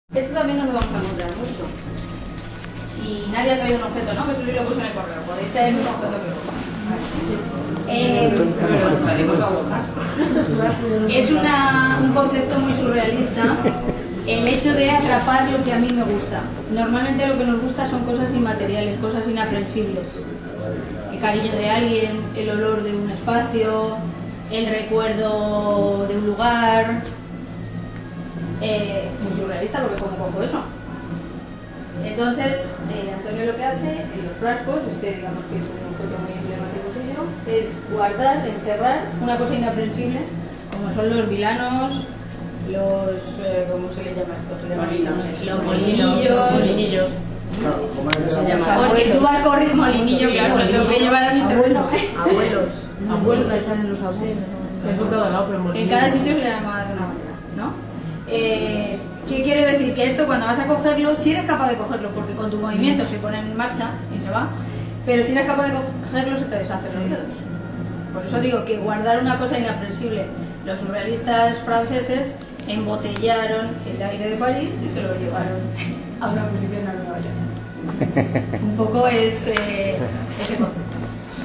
Esto también nos lo vamos a encontrar mucho. Y nadie ha traído un objeto, ¿no? Que eso sí lo puse en el correo. Podéis traer un objeto que es un concepto muy surrealista. El hecho de atrapar lo que a mí me gusta. Normalmente lo que nos gusta son cosas inmateriales, cosas inaprensibles. El cariño de alguien, el olor de un espacio, el recuerdo de un lugar. Muy surrealista, porque ¿cómo cojo eso? Entonces, Antonio lo que hace en los frascos, digamos que es un objeto muy emblemático suyo, es guardar, encerrar una cosa inaprensible, como son los vilanos, los ¿cómo se le llama esto? Los molinillos. Porque tú vas corriendo molinillo, claro, lo tengo que llevar a mi terreno. Abuelos, están en los abuelos. En cada sitio se le llama de una manera, ¿no? ¿Qué quiere decir? Que esto cuando vas a cogerlo, si eres capaz de cogerlo, porque con tu movimiento se pone en marcha y se va, pero si eres capaz de cogerlo se te deshacen los dedos. Por eso digo que guardar una cosa inaprensible. Los surrealistas franceses embotellaron el aire de París y se lo llevaron a una exposición a Nueva York. Un poco es ese concepto.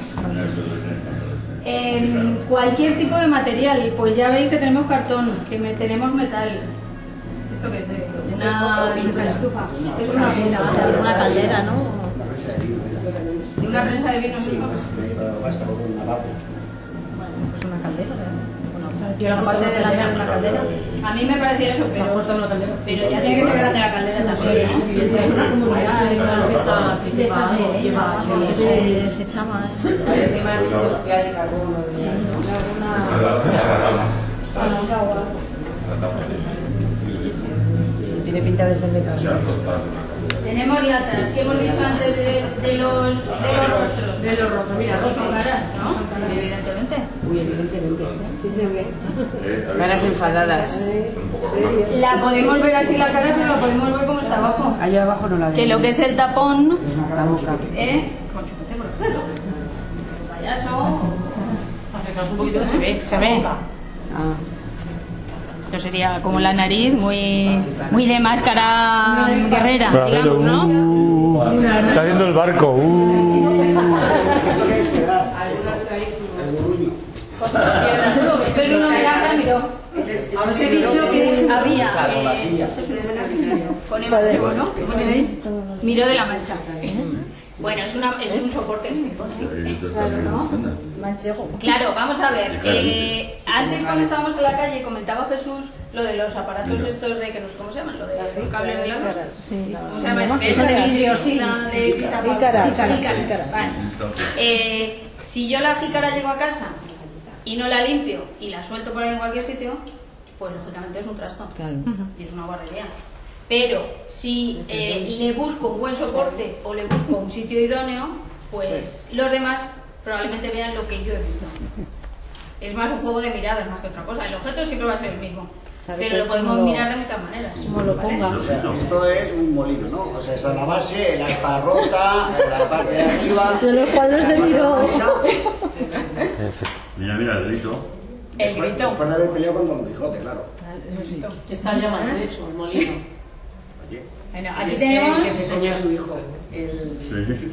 Cualquier tipo de material, pues ya veis que tenemos cartón, que tenemos metal. ¿Esto qué es? Una estufa. Es una caldera, ¿no? ¿Y una prensa de vino? Sí, basta con una vapor. Bueno, pues una caldera. Aparte de una caldera. A mí me parecía eso, pero ya tiene que ser grande la caldera también, ¿no? Hay una comunidad, hay una fiesta que se desechaba. Encima de sitios que hay carbono. Tiene pinta de ser de carbono. Tenemos latas, que hemos dicho antes de los rostros. De los rostros, mira, Son caras, ¿no? Evidentemente. Uy, evidentemente. Sí se ve. Caras enfadadas. La podemos ver así la cara, pero la podemos ver como está abajo. Allá abajo no la veo. Que lo que es el tapón, La boca. con chupete, por ejemplo. Payaso. Acercaos un poquito, se ve. Se ve. Ah. Esto sería como la nariz, muy de máscara guerrera, digamos, ¿no? Está viendo el barco. Esto es un homenaje a Miró. Os he dicho que había con Evangelio, ¿no? Miró de la Mancha. Bueno, es un soporte. Claro, vamos a ver. Antes cuando estábamos en la calle comentaba Jesús lo de los aparatos estos de ¿cómo se llaman? Lo de cable de la luz. ¿Cómo se llama? Eso de vidrio, sí, de jícaras. Vale. Si yo la jícara llego a casa y no la limpio y la suelto por ahí en cualquier sitio, pues lógicamente es un trasto. Claro. Y es una guarrería. Pero si le busco un buen soporte o le busco un sitio idóneo, pues los demás probablemente vean lo que yo he visto. Es más un juego de miradas más que otra cosa. El objeto siempre va a ser el mismo, pero lo podemos mirar de muchas maneras. Como lo ponga. O sea, esto es un molino, ¿no? O sea, está la base, la esparrota, la parte de arriba. De los cuadros de Miró. Mira, el grito. El grito. Después de haber peleado con Don Quijote, claro. Está llamando de hecho, el molino. Bueno, aquí tenemos. Que se enseñó a su hijo. Sí.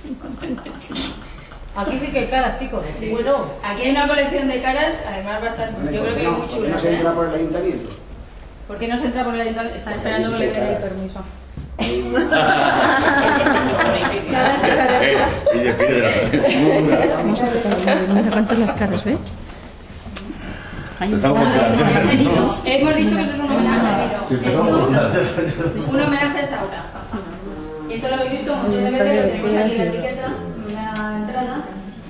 Aquí sí que hay caras, chicos. Bueno, Aquí hay una colección de caras, además bastante. Yo creo que es muy ¿Por qué no chula. se entra por el ayuntamiento? ¿Por qué no se entra por el ayuntamiento? Están esperando que le den el permiso. Caras y caras. Mira cuántas las caras, ¿ves? Hemos dicho que eso es un homenaje a Miró. Esto, un homenaje a Saura. Esto lo habéis visto muchas veces, lo tenemos aquí la etiqueta, una entrada.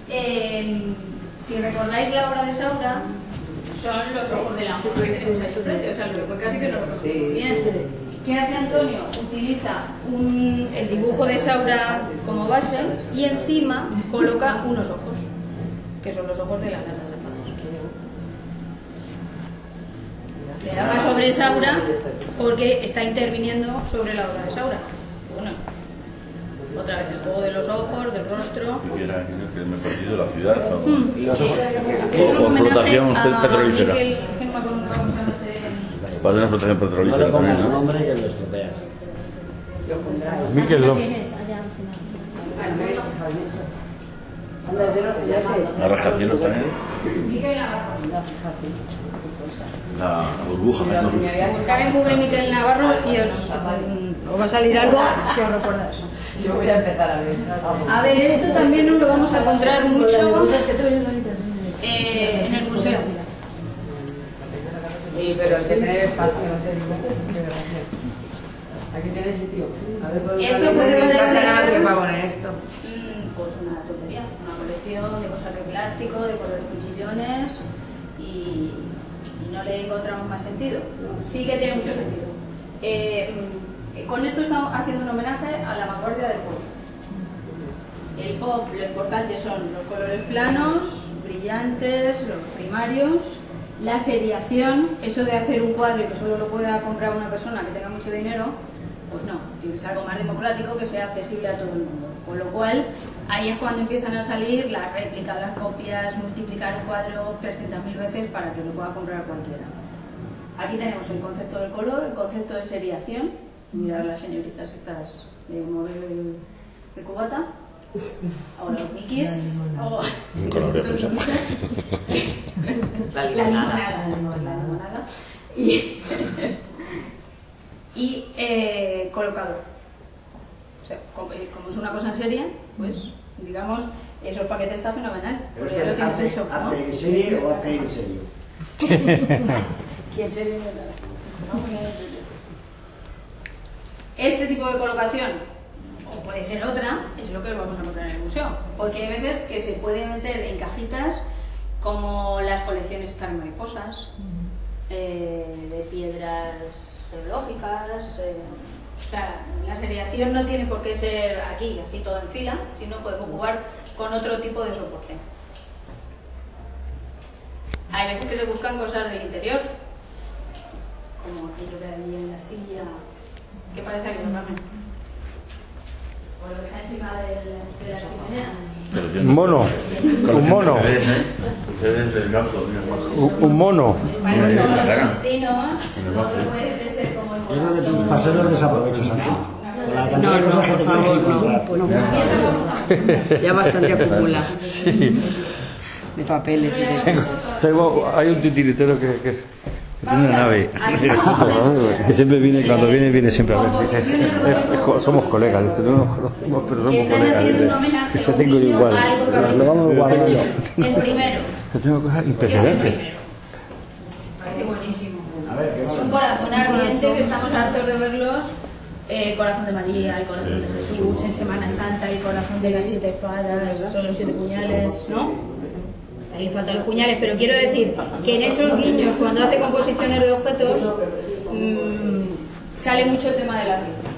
Si recordáis la obra de Saura, son los ojos del ángel que tenemos ahí enfrente, o sea, lo casi que lo reconozco muy bien. ¿Qué hace Antonio? Utiliza el dibujo de Saura como base y encima coloca unos ojos, que son los ojos de la lata chapada. Le da más sobre Saura porque está interviniendo sobre la obra de Saura. Bueno, otra vez el juego de los ojos, del rostro. Que me he perdido la ciudad. Y los ojos. Es un homenaje Explotación petrolífera. Miquel, que no me acuerdo cómo se llama Para una explotación No petrolífera le también, pongas ¿no? nombre que lo estropea. gracias. Miquel López. Las rajaciones también. La burbuja. ¿no? Buscar en Google Miquel Navarro y os va a salir algo que os recuerda eso. Yo voy a empezar a ver. A ver, esto también nos lo vamos a encontrar mucho en el museo. Sí, pero hay que tener espacio, no sé. Aquí tiene sitio. A ver, Esto puede valer que va a poner esto. Pues una tontería, una colección de cosas de plástico, de colores cuchillones y no le encontramos más sentido. Sí que tiene mucho sentido. Con esto estamos haciendo un homenaje a la vanguardia del pop. El pop, lo importante son los colores planos, brillantes, los primarios, la seriación, eso de hacer un cuadro que solo lo pueda comprar una persona que tenga mucho dinero, pues no, tiene que ser algo más democrático que sea accesible a todo el mundo. Con lo cual, ahí es cuando empiezan a salir las réplicas, las copias, multiplicar un cuadro 300.000 veces para que lo pueda comprar cualquiera. Aquí tenemos el concepto del color, el concepto de seriación. Mirad las señoritas estas de mover el cubata. O los miquis. O Un color de rosa. la limonada. Y colocador. O sea, como es una cosa en serie, pues digamos, esos paquetes está fenomenal. Pero Porque ya lo tienes hecho, ¿no? ¿arte en serie o arte en serio? ¿Quién sería? Este tipo de colocación, o puede ser otra, es lo que vamos a encontrar en el museo. Porque hay veces que se puede meter en cajitas como las colecciones están mariposas, de piedras geológicas. O sea, la seriación no tiene por qué ser aquí, así todo en fila, sino podemos jugar con otro tipo de soporte. Hay veces que se buscan cosas del interior, como aquello que hay en la silla, que parece que nos ramen. O lo que está encima de la chimenea. Un mono. Un mono. Ustedes del campo, Un mono. Parece como los vecinos, otro puede ser como el Yo creo que tus mono. paseos los desaprovechas aquí. Con la cantidad de cosas que te tienes que encontrar. Ya bastante acumula Sí. de papeles y de Hay un titiritero que tiene una nave. Que siempre viene, cuando viene siempre a ver. Dice, somos colegas. Dice, no nos conocemos, pero somos Están colegas. haciendo un Dice, homenaje yo tengo igual. a algo que Lo vamos guardando. el primero. Yo tengo cosas ¿Qué es el impresionantes. primero? Parece buenísimo. A ver, ¿qué Es son? un corazón ardiente que estamos hartos de verlos. Corazón de María, el corazón de Jesús, en Semana Santa, el corazón de las 7 espadas, son los 7 puñales, ¿no? Ahí le faltan los puñales, pero quiero decir que en esos guiños, cuando hace composiciones de objetos, sale mucho el tema de la vida.